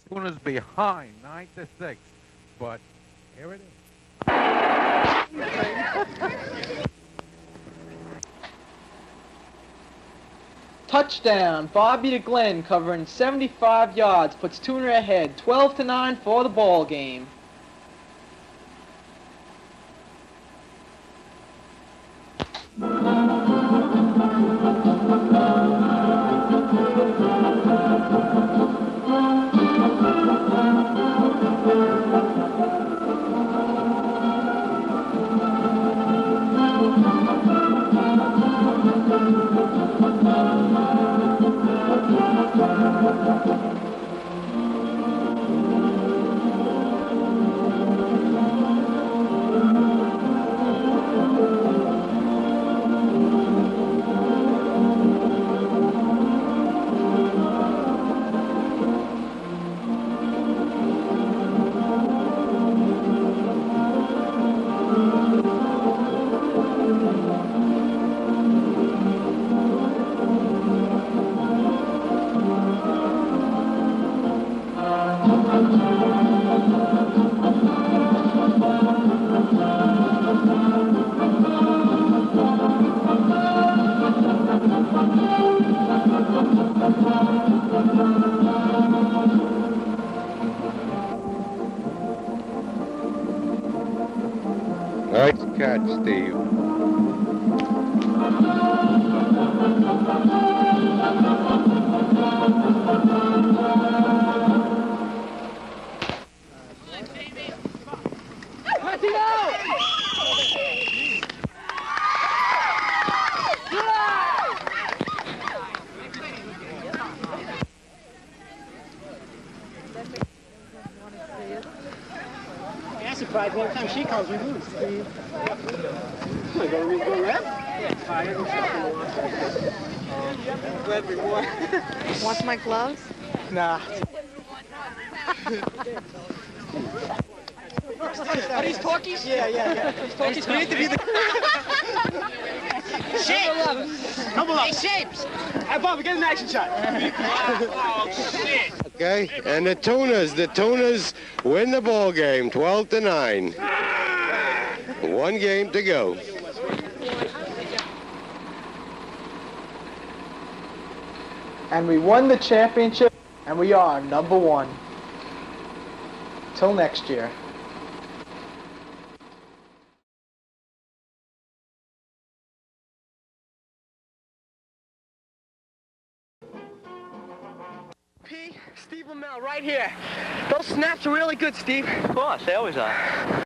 Tuna's behind 9-6, but here it is. Touchdown, Bobby to Glenn, covering 75 yards, puts Tuna ahead, 12-9 for the ball game. Nice catch, Steve. I'm surprised every time she calls, we lose. Am I going to go red? Yeah, tired and stuff. Glad we won. Want my gloves? Nah. Are these talkies? Yeah. Talkies. We need to be the... Shapes! Hey, Shapes! Hey, Bob, get an action shot. Oh, shit! Okay, and the Tunas win the ball game, 12-9. One game to go. And we won the championship, and we are #1. Till next year. Steve Lamel, right here. Those snaps are really good, Steve. Of course, they always are.